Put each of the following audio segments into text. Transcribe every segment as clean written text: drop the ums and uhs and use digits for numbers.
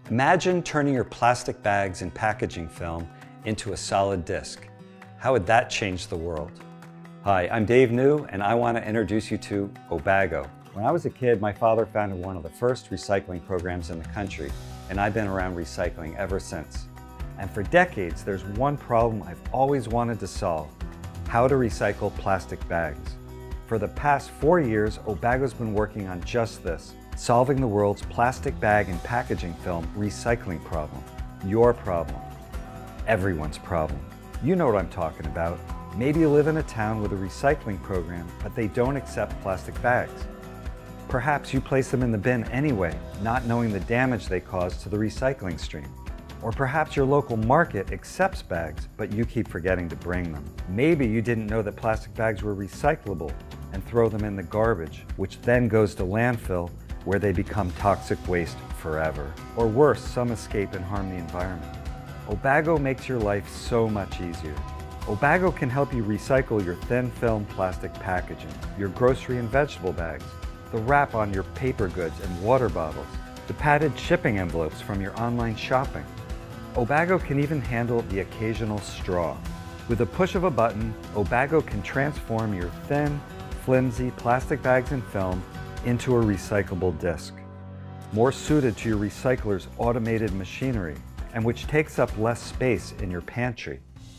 Imagine turning your plastic bags and packaging film into a solid disc. How would that change the world? Hi, I'm Dave New, and I want to introduce you to Obaggo. When I was a kid, my father founded one of the first recycling programs in the country, and I've been around recycling ever since. And for decades, there's one problem I've always wanted to solve: how to recycle plastic bags. For the past 4 years, Obaggo's been working on just this, solving the world's plastic bag and packaging film recycling problem. Your problem. Everyone's problem. You know what I'm talking about. Maybe you live in a town with a recycling program, but they don't accept plastic bags. Perhaps you place them in the bin anyway, not knowing the damage they cause to the recycling stream. Or perhaps your local market accepts bags, but you keep forgetting to bring them. Maybe you didn't know that plastic bags were recyclable and throw them in the garbage, which then goes to landfill, where they become toxic waste forever. Or worse, some escape and harm the environment. Obaggo makes your life so much easier. Obaggo can help you recycle your thin film plastic packaging, your grocery and vegetable bags, the wrap on your paper goods and water bottles, the padded shipping envelopes from your online shopping. Obaggo can even handle the occasional straw. With a push of a button, Obaggo can transform your thin, flimsy plastic bags and film into a recyclable disc, more suited to your recycler's automated machinery, and which takes up less space in your pantry.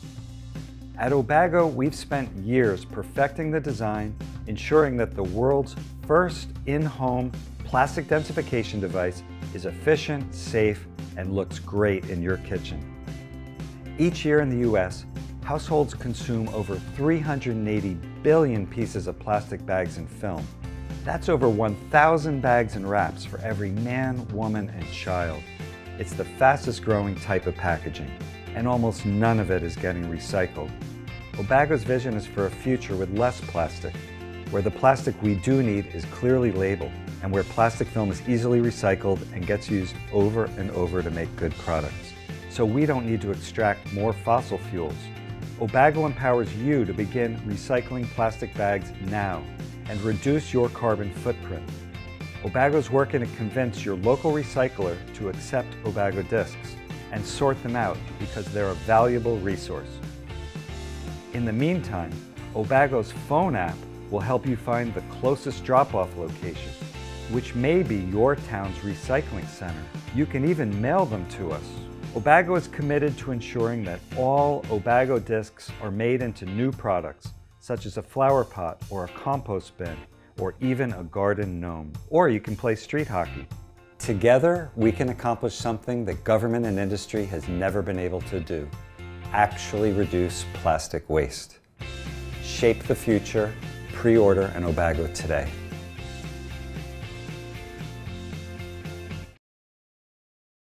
At Obaggo, we've spent years perfecting the design, ensuring that the world's first in-home plastic densification device is efficient, safe, and looks great in your kitchen. Each year in the US, households consume over 380 billion pieces of plastic bags and film. That's over 1,000 bags and wraps for every man, woman, and child. It's the fastest growing type of packaging, and almost none of it is getting recycled. Obaggo's vision is for a future with less plastic, where the plastic we do need is clearly labeled, and where plastic film is easily recycled and gets used over and over to make good products. So we don't need to extract more fossil fuels. Obaggo empowers you to begin recycling plastic bags now and reduce your carbon footprint. Obaggo's working to convince your local recycler to accept Obaggo discs and sort them out because they're a valuable resource. In the meantime, Obaggo's phone app will help you find the closest drop-off location, which may be your town's recycling center. You can even mail them to us. Obaggo is committed to ensuring that all Obaggo discs are made into new products, such as a flower pot or a compost bin, or even a garden gnome. Or you can play street hockey. Together, we can accomplish something that government and industry has never been able to do: actually reduce plastic waste. Shape the future. Pre-order an Obaggo today.